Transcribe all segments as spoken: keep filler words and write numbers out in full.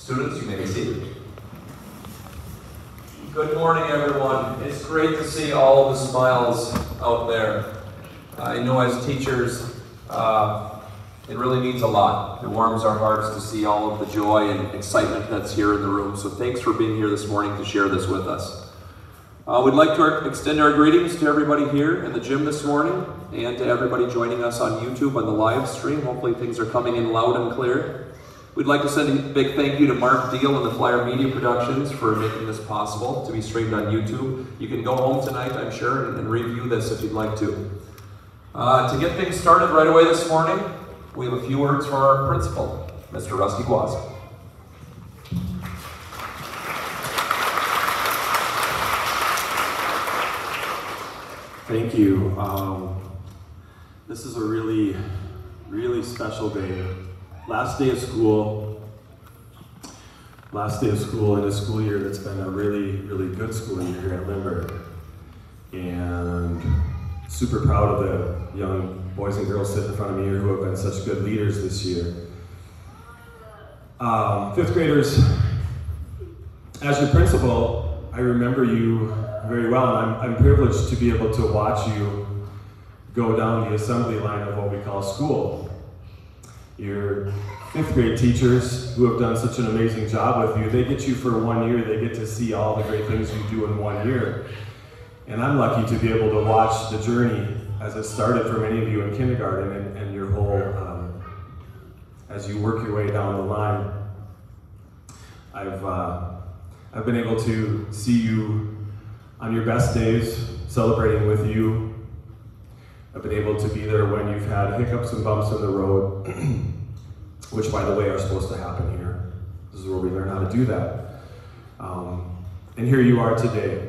Students, you may be seated. Good morning, everyone. It's great to see all of the smiles out there. I know as teachers, uh, it really means a lot. It warms our hearts to see all of the joy and excitement that's here in the room. So thanks for being here this morning to share this with us. Uh, we'd like to extend our greetings to everybody here in the gym this morning and to everybody joining us on YouTube on the live stream. Hopefully things are coming in loud and clear. We'd like to send a big thank you to Mark Deal and the Flyer Media Productions for making this possible to be streamed on YouTube. You can go home tonight, I'm sure, and, and review this if you'd like to. Uh, to get things started right away this morning, we have a few words from our principal, Mister Rusty Guaz. Thank you. Um, this is a really, really special day. Last day of school, last day of school in a school year that's been a really, really good school year here at Lindbergh. And super proud of the young boys and girls sitting in front of me here who have been such good leaders this year. Um, fifth graders, as your principal, I remember you very well, and I'm, I'm privileged to be able to watch you go down the assembly line of what we call school. Your fifth grade teachers who have done such an amazing job with you, they get you for one year, they get to see all the great things you do in one year. And I'm lucky to be able to watch the journey as it started for many of you in kindergarten and, and your whole, um, as you work your way down the line. I've, uh, I've been able to see you on your best days, celebrating with you. I've been able to be there when you've had hiccups and bumps in the road, which, by the way, are supposed to happen here. This is where we learn how to do that. Um, and here you are today.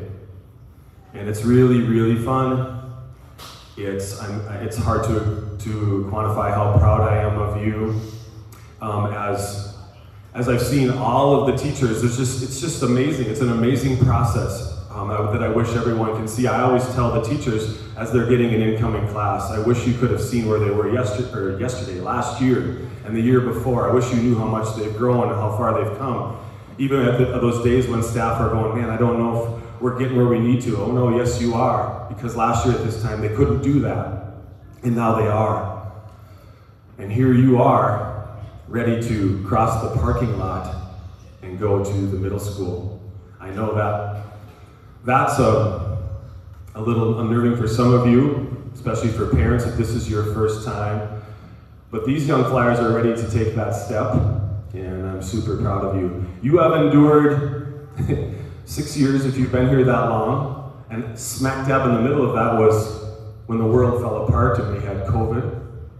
And it's really, really fun. It's, I'm, it's hard to, to quantify how proud I am of you. Um, as, as I've seen all of the teachers, it's just, it's just amazing. It's an amazing process. Um, that I wish everyone can see. I always tell the teachers as they're getting an incoming class, I wish you could have seen where they were yesterday, or yesterday, last year, and the year before. I wish you knew how much they've grown and how far they've come. Even at, the, at those days when staff are going, man, I don't know if we're getting where we need to. Oh no, yes you are. Because last year at this time, they couldn't do that. And now they are. And here you are, ready to cross the parking lot and go to the middle school. I know that That's a, a little unnerving for some of you, especially for parents if this is your first time. But these young Flyers are ready to take that step, and I'm super proud of you. You have endured six years if you've been here that long, and smack dab in the middle of that was when the world fell apart and we had COVID.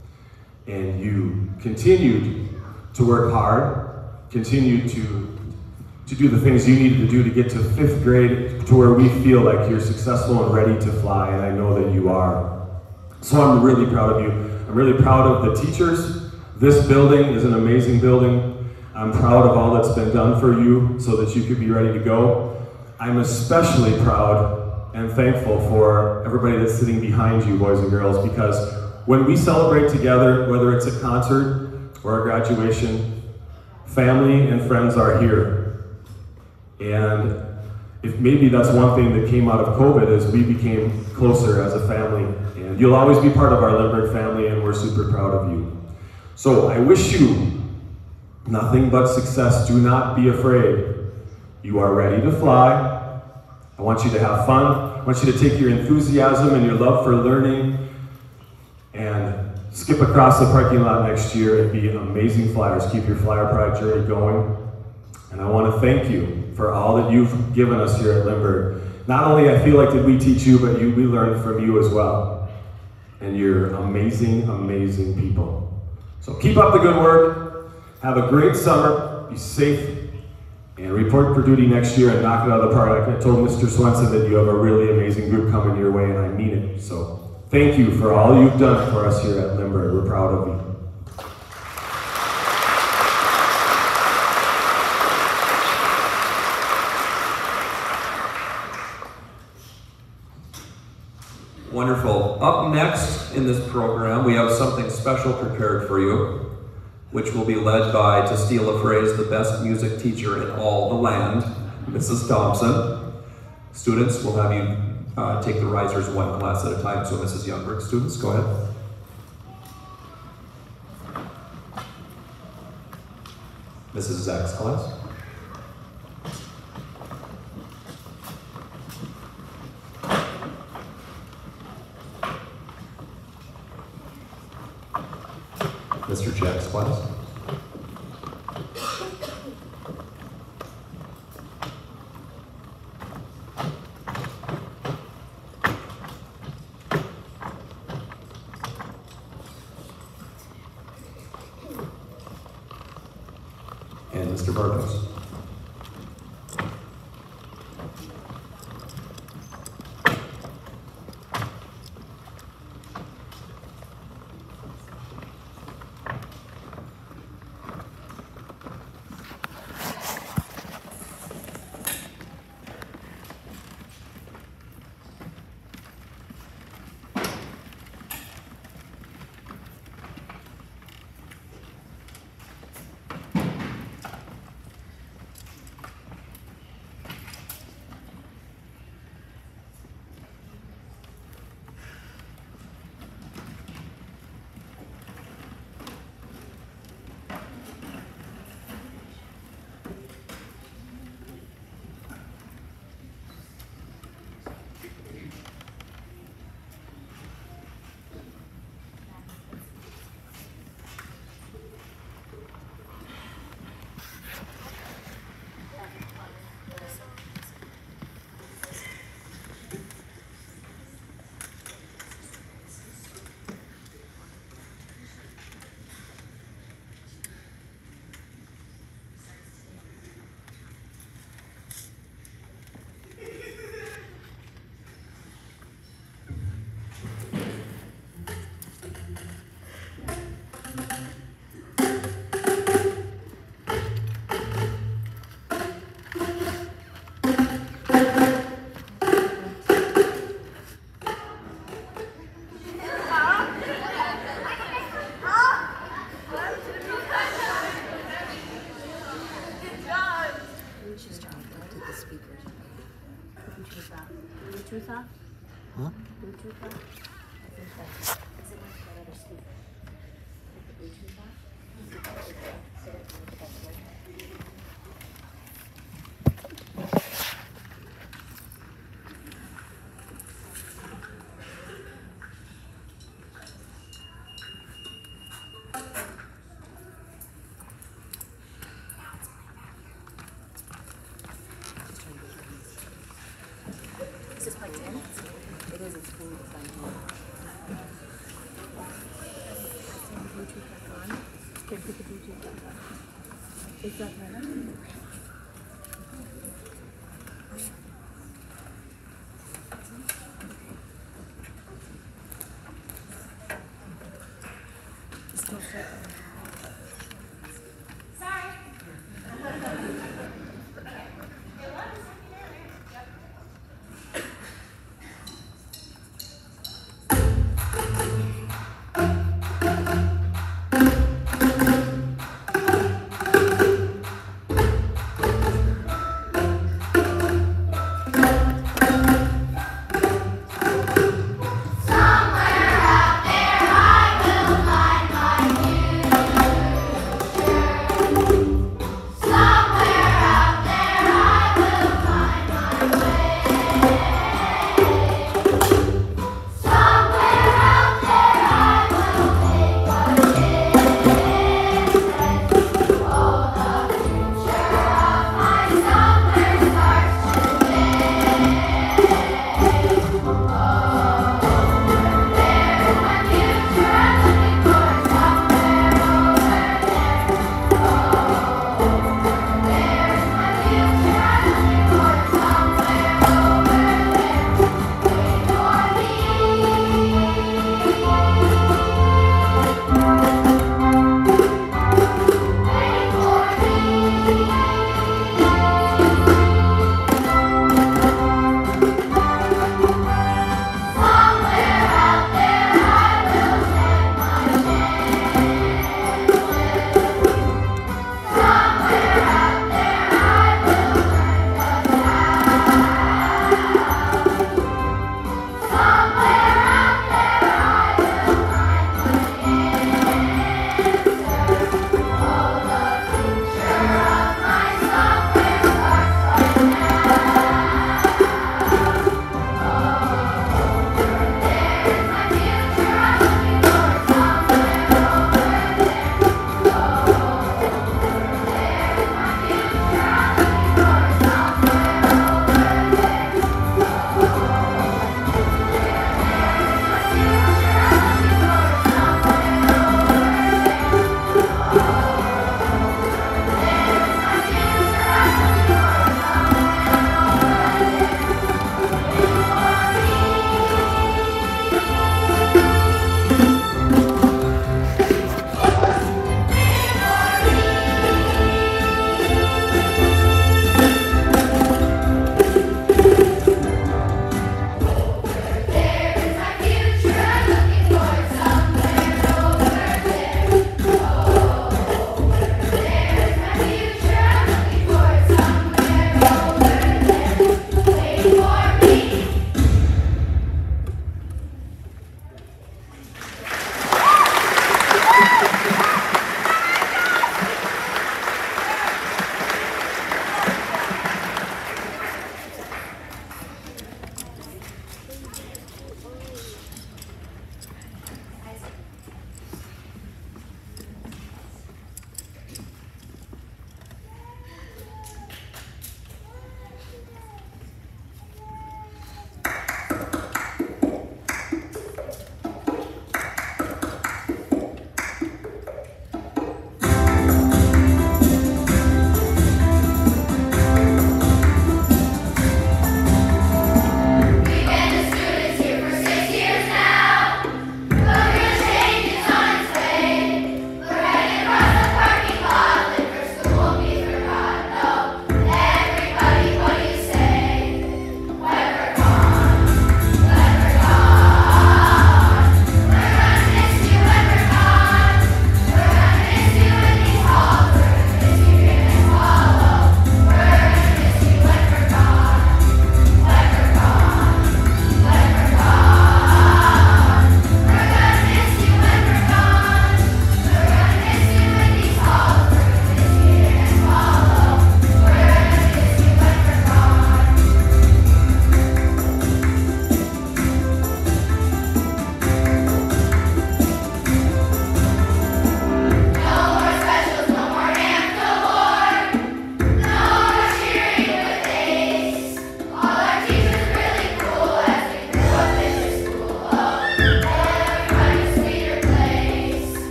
And you continued to work hard, continued to to do the things you needed to do to get to fifth grade to where we feel like you're successful and ready to fly, and I know that you are. So I'm really proud of you. I'm really proud of the teachers. This building is an amazing building. I'm proud of all that's been done for you so that you could be ready to go. I'm especially proud and thankful for everybody that's sitting behind you, boys and girls, because when we celebrate together, whether it's a concert or a graduation, family and friends are here. And if maybe that's one thing that came out of COVID is we became closer as a family. And you'll always be part of our Lindbergh family, and we're super proud of you. So I wish you nothing but success. Do not be afraid. You are ready to fly. I want you to have fun. I want you to take your enthusiasm and your love for learning and skip across the parking lot next year and be amazing Flyers. Keep your Flyer Pride journey going. And I want to thank you for all that you've given us here at Lindbergh. Not only I feel like did we teach you, but you, we learned from you as well. And you're amazing, amazing people. So keep up the good work. Have a great summer. Be safe. And report for duty next year and knock it out of the park. I told Mister Swenson that you have a really amazing group coming your way, and I mean it. So thank you for all you've done for us here at Lindbergh. We're proud of you. Wonderful. Up next in this program, we have something special prepared for you. which will be led by, to steal a phrase, the best music teacher in all the land, Missus Thompson. Students, we'll have you uh, take the risers one class at a time. So Missus Youngberg, students, go ahead. Missus Zach's class. Mister Jack's class. And Mister Bartos. Bluetooth off? Huh? Bluetooth off? I think that's, is it much better to speak? Take the Bluetooth off? Sit it to the best way. Is this plugged in? It is, it's cool. It's on here. Turn the Bluetooth back on. Okay, put the Bluetooth back on. Is that better? Still set.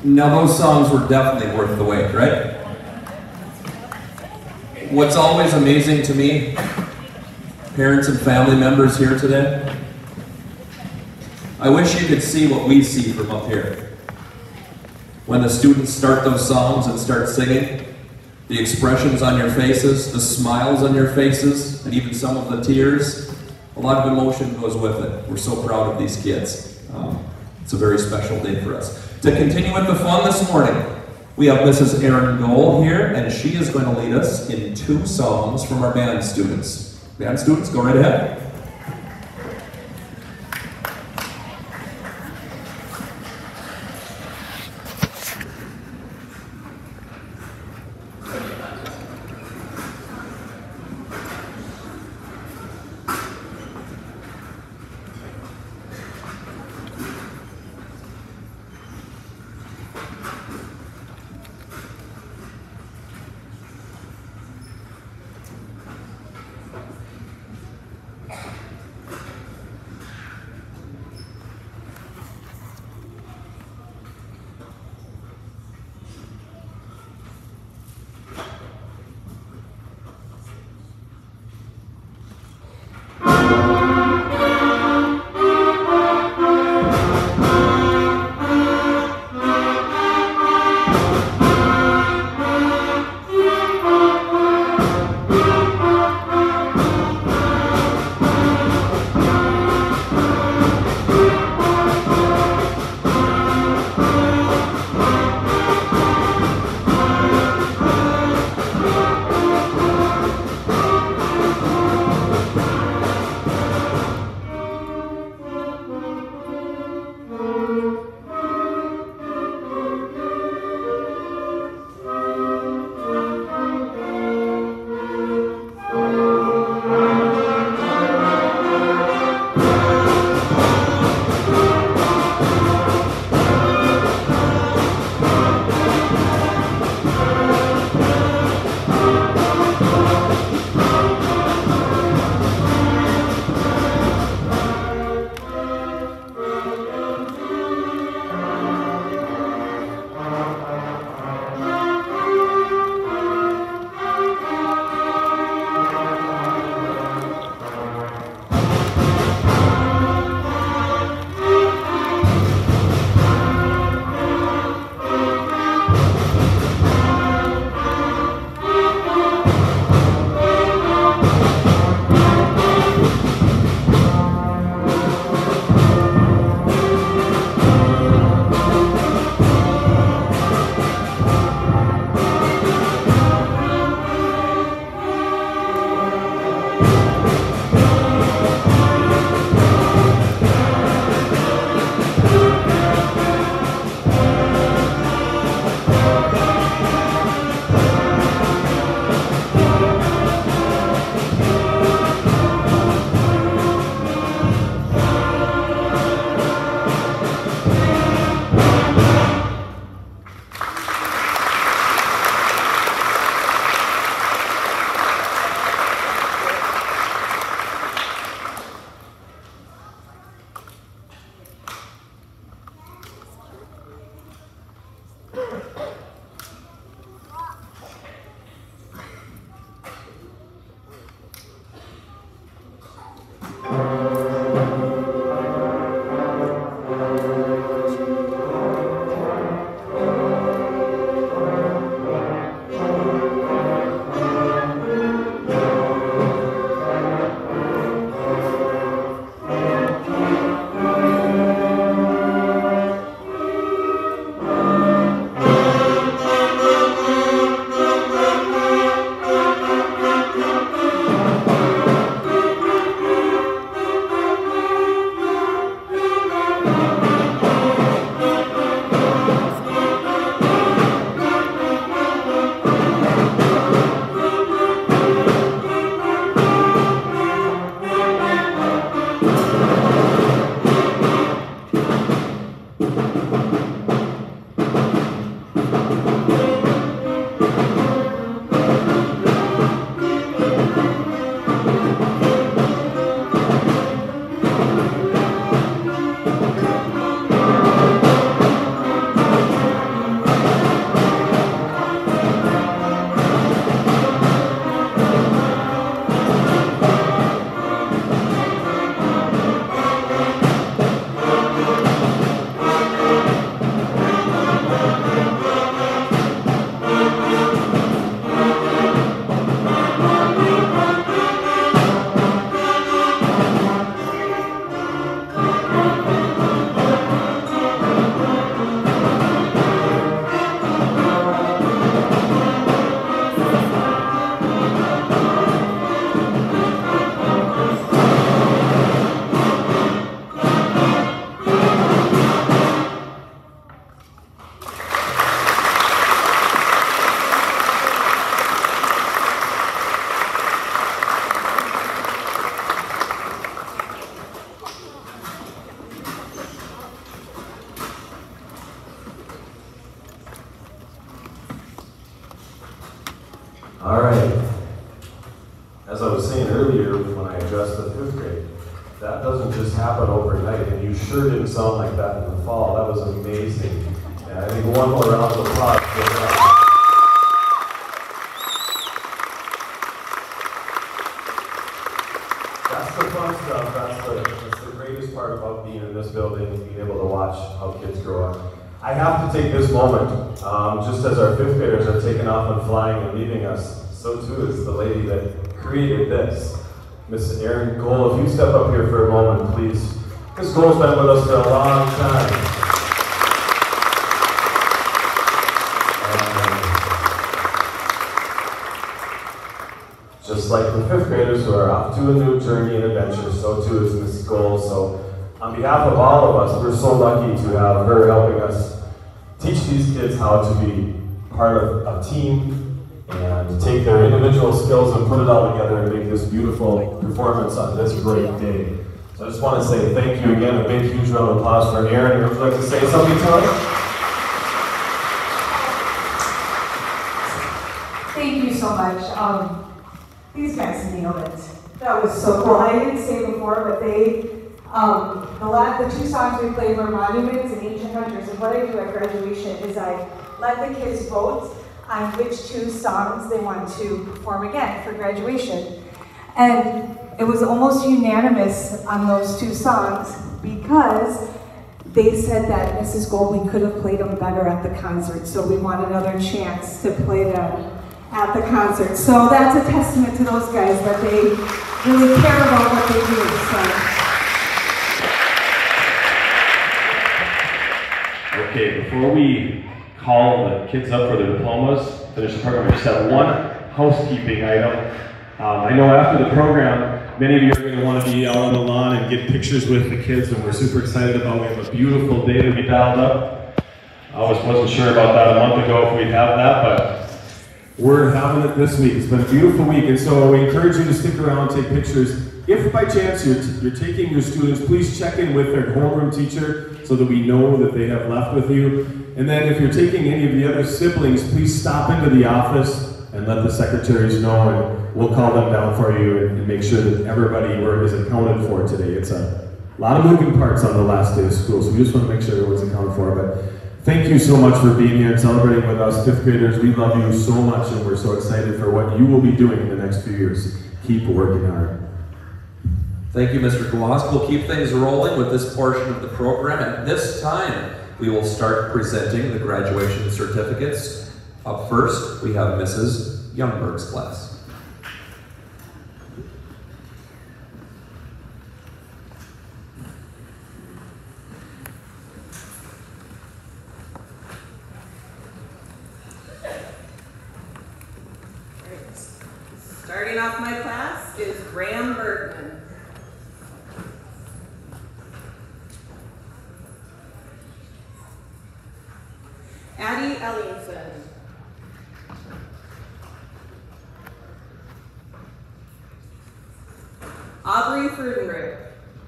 Now those songs were definitely worth the wait, right? What's always amazing to me, parents and family members here today, I wish you could see what we see from up here. When the students start those songs and start singing, the expressions on your faces, the smiles on your faces, and even some of the tears, a lot of emotion goes with it. We're so proud of these kids. Um, it's a very special day for us. To continue with the fun this morning, we have Missus Erin Gohl here, and she is going to lead us in two songs from our band students. Band students, go right ahead. All right. As I was saying earlier when I addressed the fifth grade, that doesn't just happen overnight, and you sure didn't sound like that in the fall. That was amazing. And I think one more round of applause for that. That's the fun stuff. That's the, that's the greatest part about being in this building, being able to watch how kids grow up. I have to take this moment, um, just as our fifth graders are taking off and flying and leaving us, so too is the lady that created this. Miss Erin Gohl, if you step up here for a moment, please. Miss Gohl's been with us for a long time. And just like the fifth graders who are off to a new journey and adventure, so too is Miss Gohl. So on behalf of all of us, we're so lucky to have her helping us teach these kids how to be part of a team and take their individual skills and put it all together and make this beautiful performance on this great day. So I just want to say thank you again, a big, huge round of applause for Erin. Would you like to say something to us? Thank you so much. Um, these guys nailed it. That was so cool. I didn't say before, but they, um, the, last, the two songs we played were Monuments and Ancient Hunters. And what I do at graduation is I let the kids vote on which two songs they want to perform again for graduation. And it was almost unanimous on those two songs because they said that Missus Gold, we could have played them better at the concert, so we want another chance to play them at the concert. So that's a testament to those guys that they really care about what they do. So. Okay, before we call the kids up for their diplomas, finish the program, we just have one housekeeping item. Um, I know after the program, many of you are going to want to be out on the lawn and get pictures with the kids, and we're super excited about it. We have a beautiful day to be dialed up. I was, wasn't sure about that a month ago if we'd have that, but we're having it this week. It's been a beautiful week, and so we encourage you to stick around and take pictures. If by chance you're, you're taking your students, please check in with their homeroom teacher so that we know that they have left with you. And then if you're taking any of the other siblings, please stop into the office and let the secretaries know, and we'll call them down for you and, and make sure that everybody is accounted for today. It's a lot of moving parts on the last day of school, so we just want to make sure everyone's accounted for. But thank you so much for being here and celebrating with us, fifth graders. We love you so much, and we're so excited for what you will be doing in the next few years. Keep working hard. Thank you, Mister Gloss. We'll keep things rolling with this portion of the program. At this time, we will start presenting the graduation certificates. Up first, we have Missus Youngberg's class. Starting off my class is Graham Bergman. Addie Ellingson. Aubrey Frudenberg.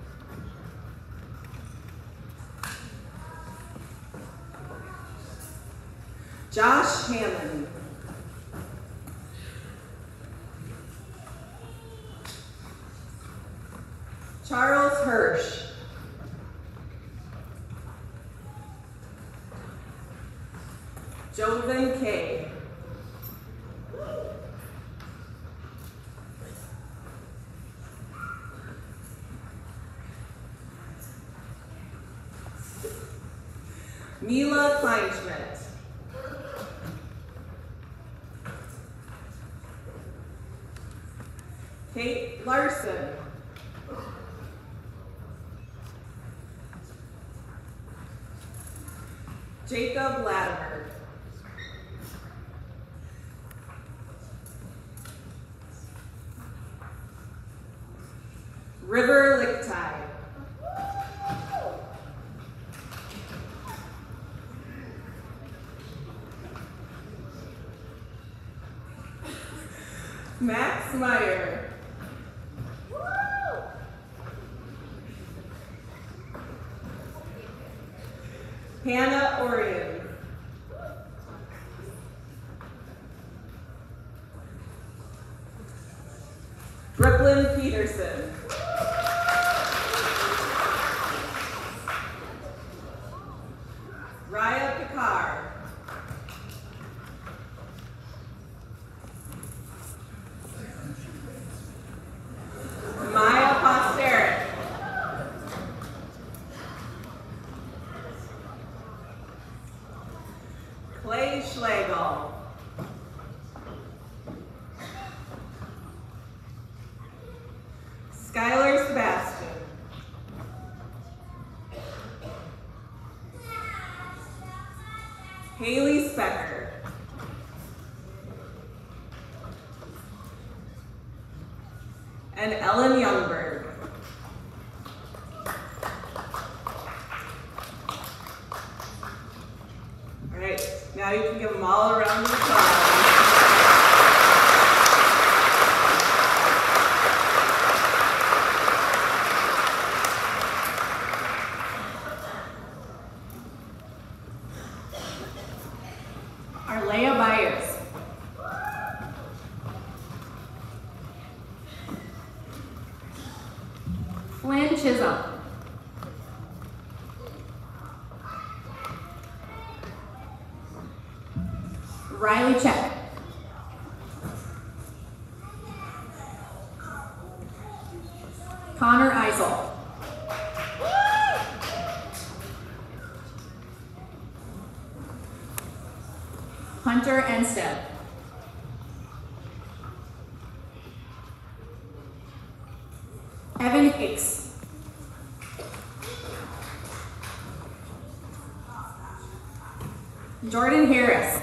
Josh Hammond. Charles Hirsch. Joven Kay. Mila Kleinschmidt. Kate Larson. Jacob Latimer. River Lichtai. Max Meyer. Hannah Orion. Anderson. Raya Picard. Maya Posteric. Clay Schlegel. Skylar Sebastian. Haley Specker. And Ellen Youngberg. All right, now you can give them all a round of applause. Arlea Byers. Flynn Chisholm. Riley Check. Connor Eisel. Hunter Enstead. Evan Hicks. Jordan Harris.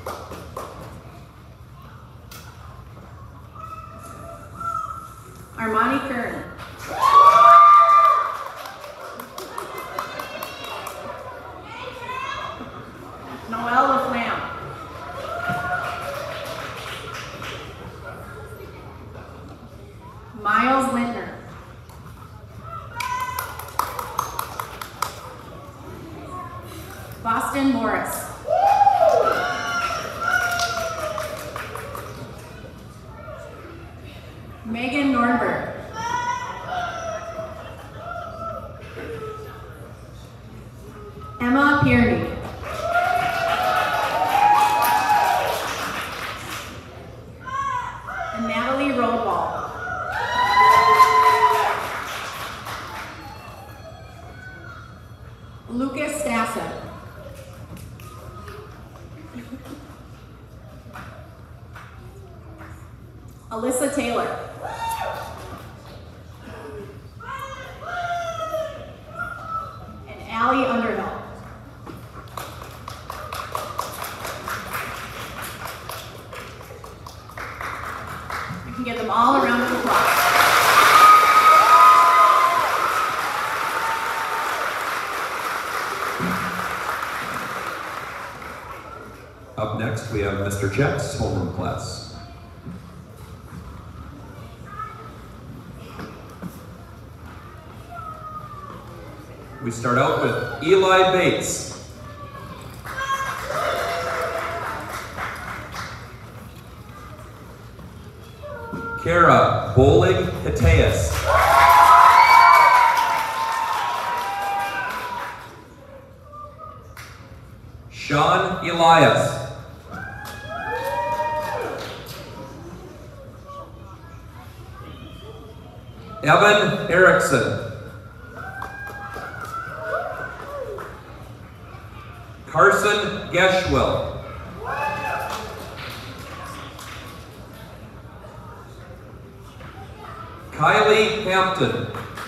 Armani Kern. Noelle LaFlamme. Miles Lintner. Boston Morris. Megan Norberg. Emma Pierney. And Natalie Roldwall. Lucas Stassen. Alyssa Taylor. And Allie Underhill. You can give them all a round of applause. Up next, we have Mister Check's homeroom class. We start out with Eli Bates. Kara Bowling Hiteas. Sean Elias. Evan Erickson. Carson Geschwill. Kylie Hampton.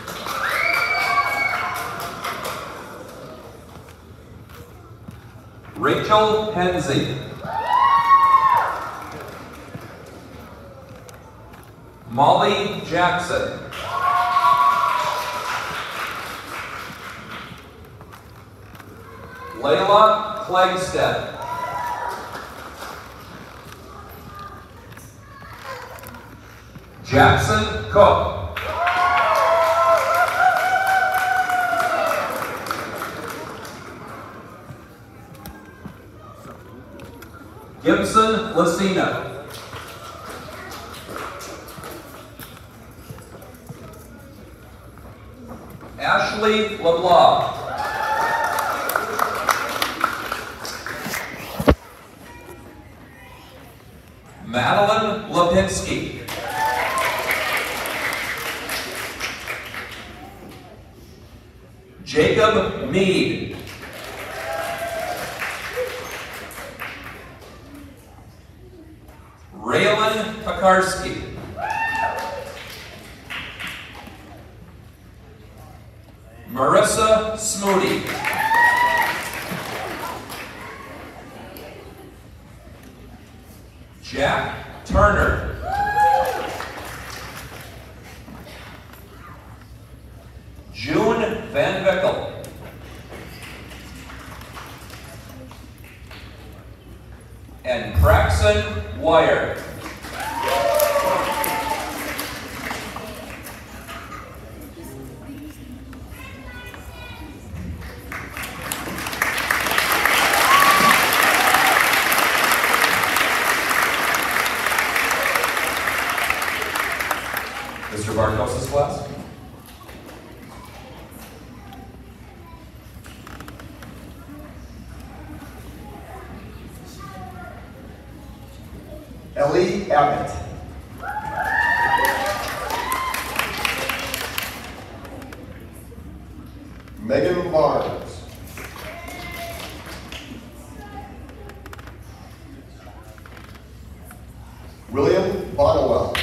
Rachel Henze. Molly Jackson. Layla Klangstedt. Jackson Cook. Gibson Lucina. LeBlanc. Madeline Lipinski. Jacob Mead. Raylan Pekarski. Marissa Smoody. Jack Turner. June Van Vickel. And Braxton Wire. Mister Barkos' class. Ellie Abbott. Megan Barnes. William Bonnewell.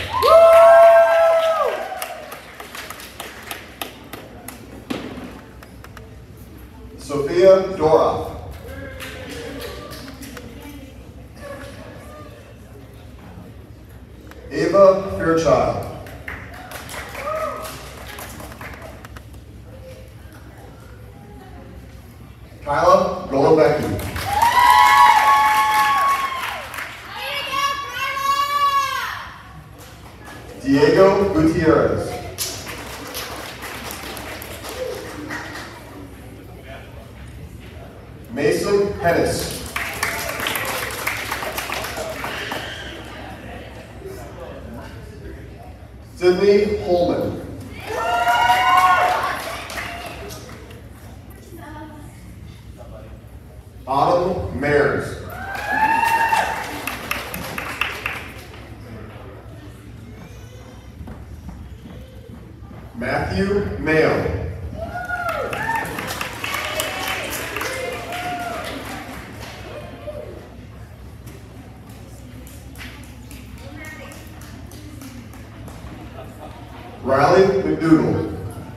Sophia Doroff. Ava Fairchild. Kyla Golovecki. Diego Gutierrez. Mason Hennis. Sydney Holman. Autumn Mayers. Matthew Mayo. Riley McDougall.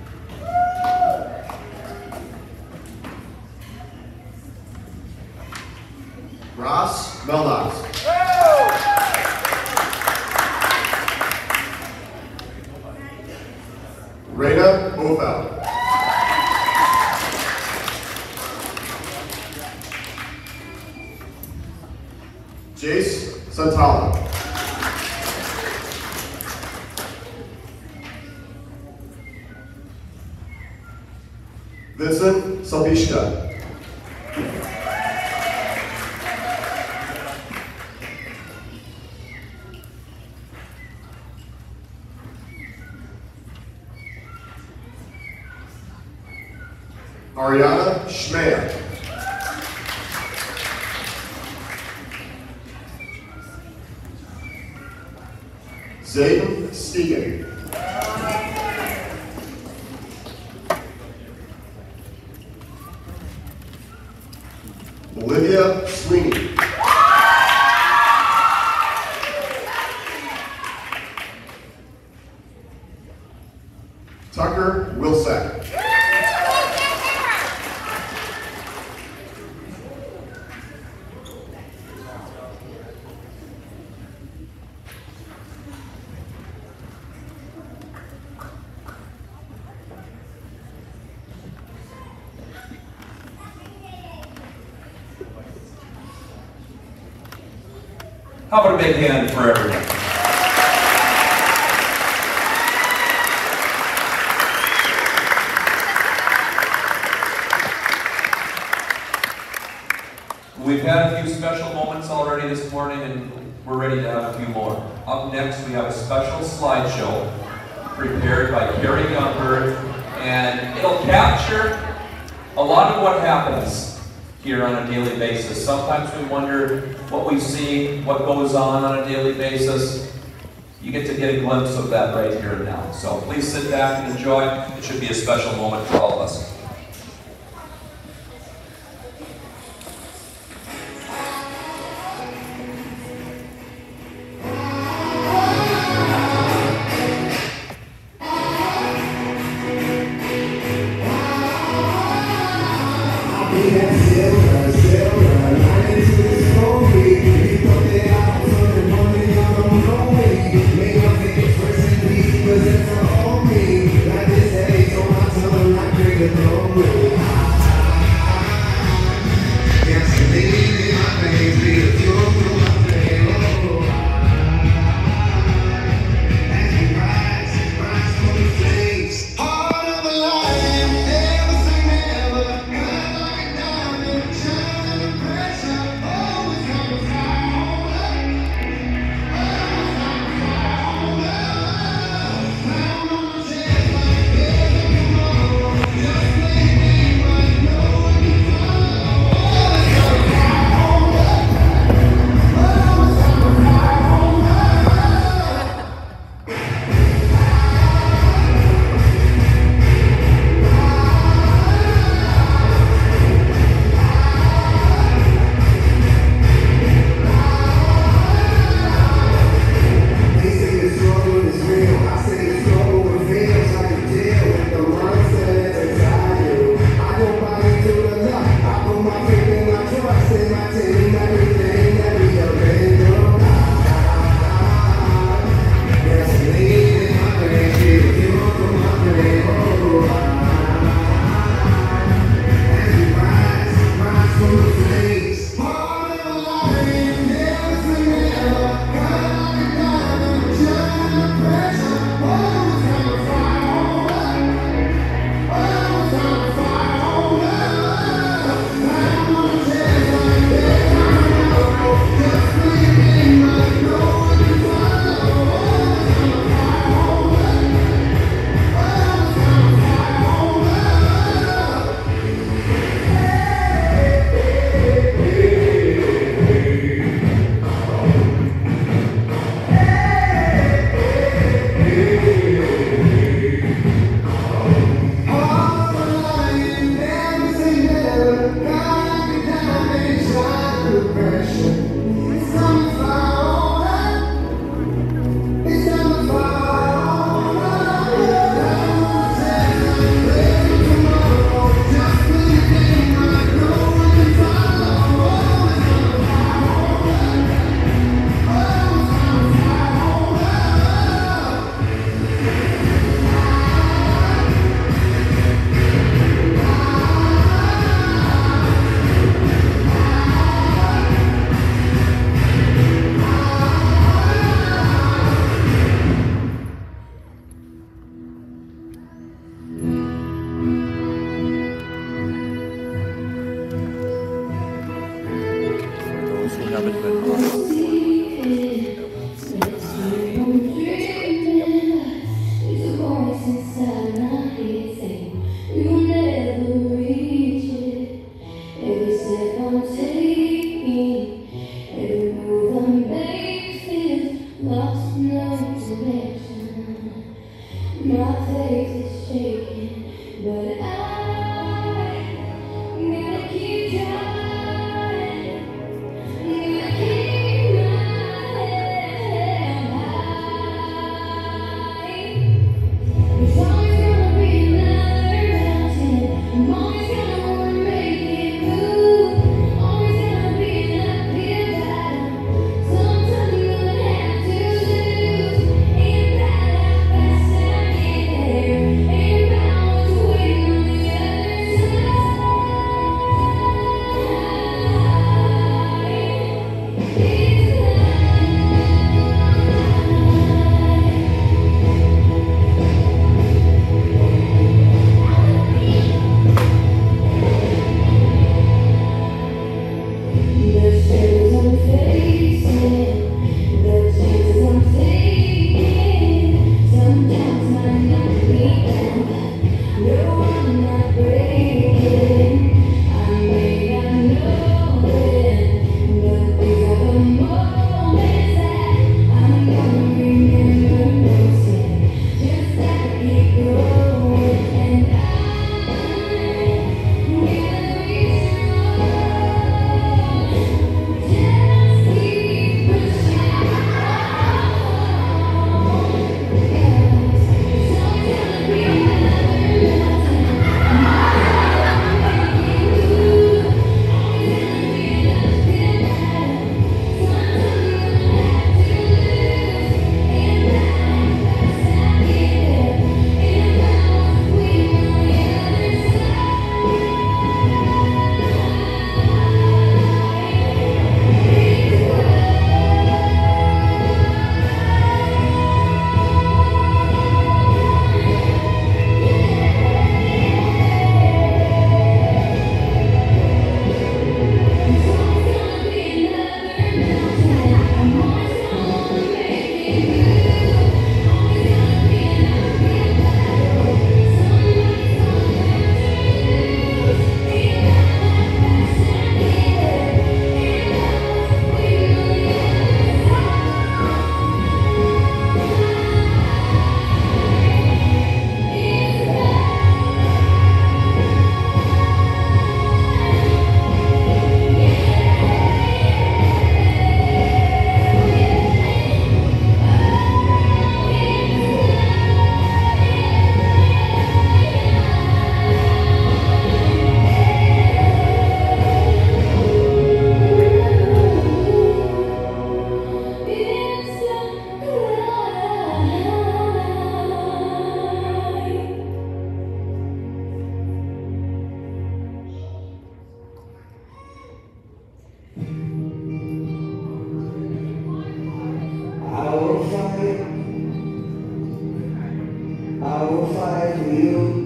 Ross Melnox. Raina Bofeld. Jace Santala. Vincent Salbishka. Ariana Schmeyer. Zayden Stegen. Olivia Sweeney. Tucker Wilsack. How about a big hand for everyone? We've had a few special moments already this morning, and we're ready to have a few more. Up next, we have a special slideshow prepared by Carrie Youngberg and And it'll capture a lot of what happens here on a daily basis. Sometimes we wonder what we see, what goes on on a daily basis. You get to get a glimpse of that right here and now. So please sit back and enjoy. It should be a special moment for all of us. Always I will fight. I will fight for you.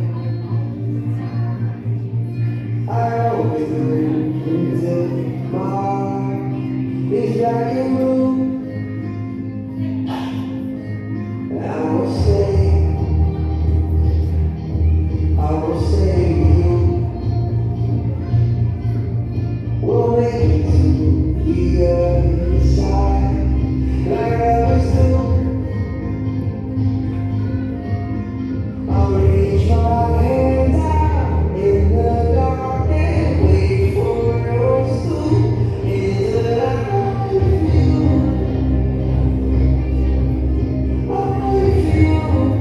I always do until my heart is black and blue. And I will stay. I will stay with you. We'll make it to the other side, like I always do. I'll reach my hand out in the dark and wait for yours to interact with you. I'm with you.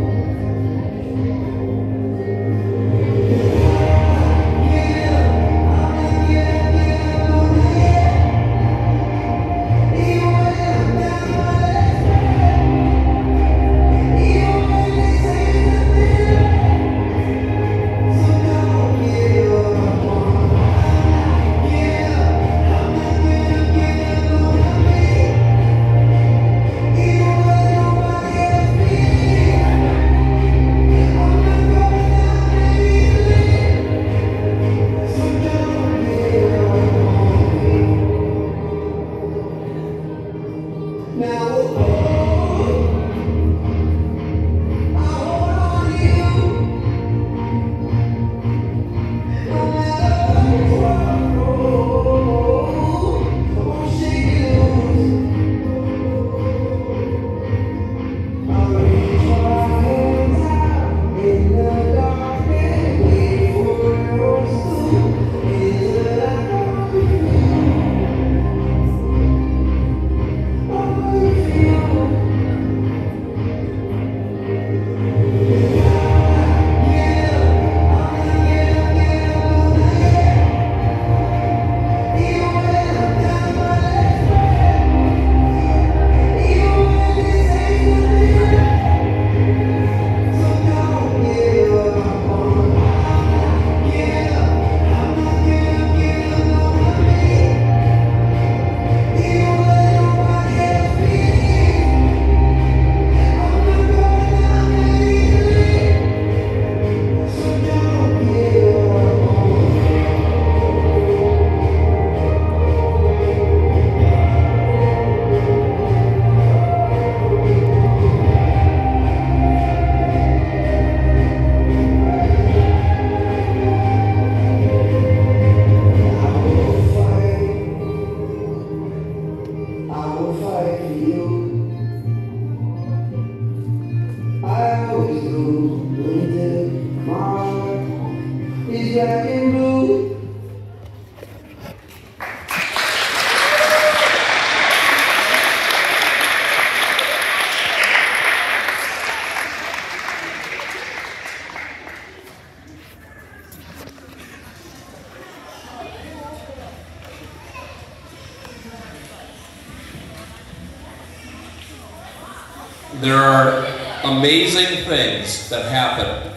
There are amazing things that happen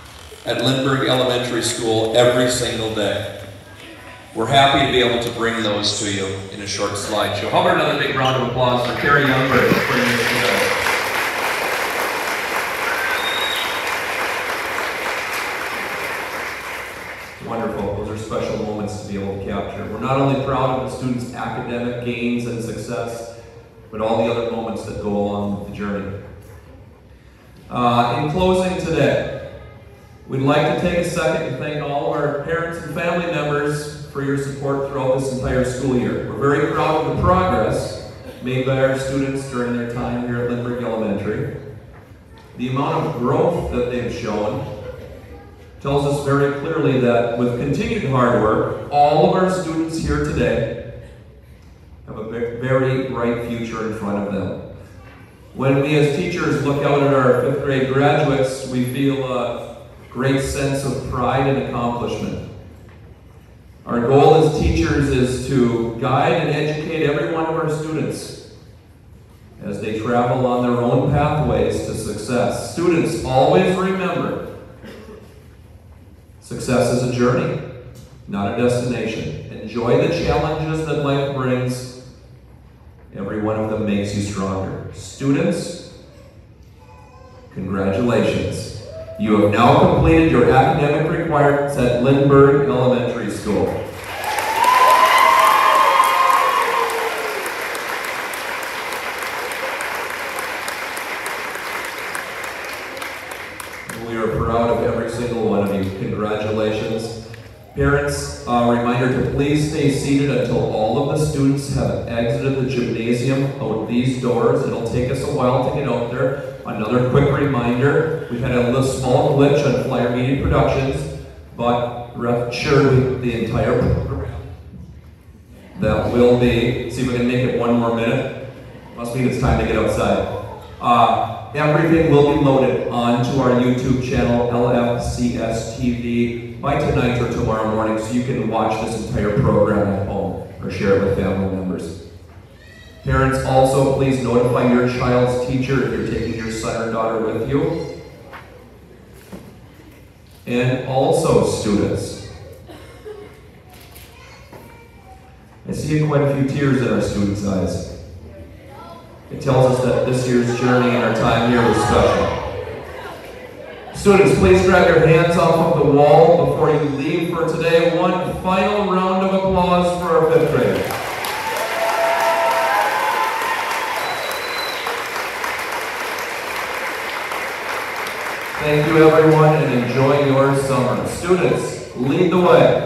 at Lindbergh Elementary School every single day. We're happy to be able to bring those to you in a short slideshow. How about another big round of applause for Carrie Youngberg for bringing this together. Wonderful. Those are special moments to be able to capture. We're not only proud of the students' academic gains and success, but all the other moments that go along with the journey. Uh, in closing today, we'd like to take a second to thank all of our parents and family members for your support throughout this entire school year. We're very proud of the progress made by our students during their time here at Lindbergh Elementary. The amount of growth that they've shown tells us very clearly that with continued hard work, all of our students here today have a very bright future in front of them. When we as teachers look out at our fifth grade graduates, we feel a great sense of pride and accomplishment. Our goal as teachers is to guide and educate every one of our students as they travel on their own pathways to success. Students, always remember, success is a journey, not a destination. And enjoy the challenges that life brings. Every one of them makes you stronger. Students, congratulations. You have now completed your academic requirements at Lindbergh Elementary School. We are proud of every single one of you. Congratulations. Parents, a reminder to please stay seated until all of the students have exited the gymnasium out these doors. It'll take us a while to get out there. Another quick reminder, we had a little small glitch on Flyer Media Productions, but rest assured the entire program that will be, see if we can make it one more minute. Must mean it's time to get outside. Uh, Everything will be loaded onto our YouTube channel, L F C S T V, by tonight or tomorrow morning, so you can watch this entire program at home or share it with family members. Parents, also please notify your child's teacher if you're taking your son or daughter with you. And also students. I see quite a few tears in our students' eyes. It tells us that this year's journey and our time here was special. Students, please grab your hands off of the wall before you leave for today. One final round of applause for our fifth graders. Thank you everyone and enjoy your summer. Students, lead the way.